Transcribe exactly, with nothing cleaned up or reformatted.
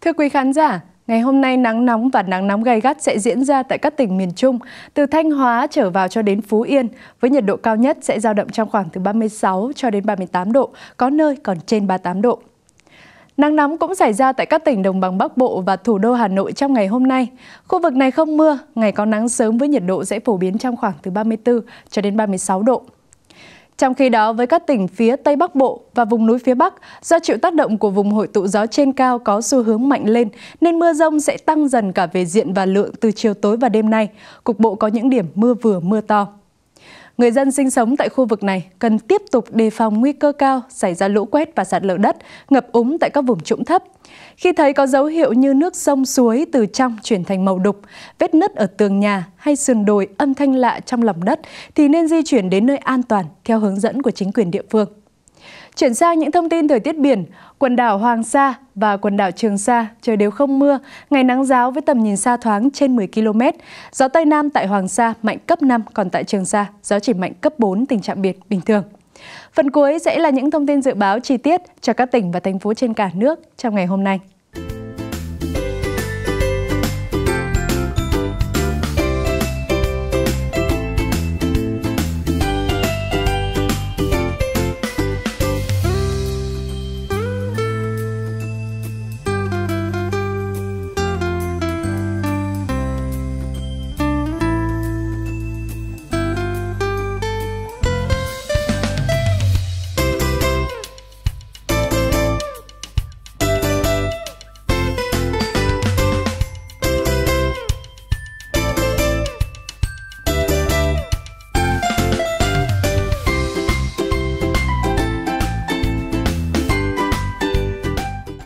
Thưa quý khán giả, ngày hôm nay nắng nóng và nắng nóng gay gắt sẽ diễn ra tại các tỉnh miền Trung, từ Thanh Hóa trở vào cho đến Phú Yên, với nhiệt độ cao nhất sẽ dao động trong khoảng từ ba mươi sáu cho đến ba mươi tám độ, có nơi còn trên ba mươi tám độ. Nắng nóng cũng xảy ra tại các tỉnh đồng bằng Bắc Bộ và thủ đô Hà Nội trong ngày hôm nay. Khu vực này không mưa, ngày có nắng sớm với nhiệt độ sẽ phổ biến trong khoảng từ ba mươi tư cho đến ba mươi sáu độ. Trong khi đó, với các tỉnh phía Tây Bắc Bộ và vùng núi phía Bắc, do chịu tác động của vùng hội tụ gió trên cao có xu hướng mạnh lên, nên mưa rông sẽ tăng dần cả về diện và lượng từ chiều tối và đêm nay. Cục bộ có những điểm mưa vừa mưa to. Người dân sinh sống tại khu vực này cần tiếp tục đề phòng nguy cơ cao xảy ra lũ quét và sạt lở đất, ngập úng tại các vùng trũng thấp. Khi thấy có dấu hiệu như nước sông suối từ trong chuyển thành màu đục, vết nứt ở tường nhà hay sườn đồi âm thanh lạ trong lòng đất thì nên di chuyển đến nơi an toàn theo hướng dẫn của chính quyền địa phương. Chuyển sang những thông tin thời tiết biển, quần đảo Hoàng Sa và quần đảo Trường Sa trời đều không mưa, ngày nắng ráo với tầm nhìn xa thoáng trên mười ki lô mét. Gió Tây Nam tại Hoàng Sa mạnh cấp năm, còn tại Trường Sa gió chỉ mạnh cấp bốn, tình trạng biển bình thường. Phần cuối sẽ là những thông tin dự báo chi tiết cho các tỉnh và thành phố trên cả nước trong ngày hôm nay.